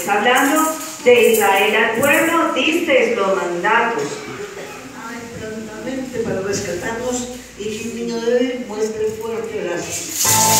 hablando de Israel al pueblo, diste los mandatos. Prontamente para rescatarnos y que un niño débil muestre fuerte brazo.